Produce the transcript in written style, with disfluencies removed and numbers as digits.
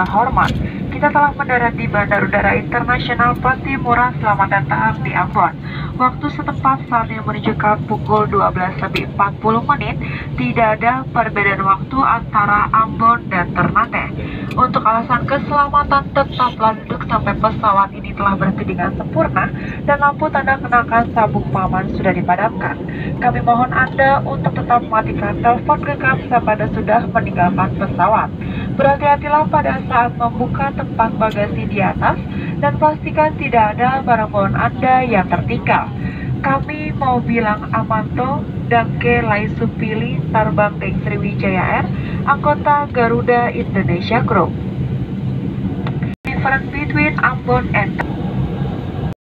kita hormat, kita telah mendarat di Bandara Udara Internasional Patimura. Selamat datang di Ambon. Waktu setempat saat ini menunjukkan pukul 12:40. Tidak ada perbedaan waktu antara Ambon dan Ternate. Untuk alasan keselamatan, tetaplah duduk sampai pesawat ini telah berhenti dengan sempurna dan lampu tanda kenakan sabuk pengaman sudah dipadamkan. Kami mohon Anda untuk tetap mematikan telepon genggam sampai Anda sudah meninggalkan pesawat. Berhati-hatilah pada saat membuka tempat bagasi di atas dan pastikan tidak ada barang bawaan Anda yang tertinggal. Kami mau bilang Amanto, Dangke Laisupili, Tarbang Deng Sriwijaya Air, anggota Garuda Indonesia Group. Difference between Ambon and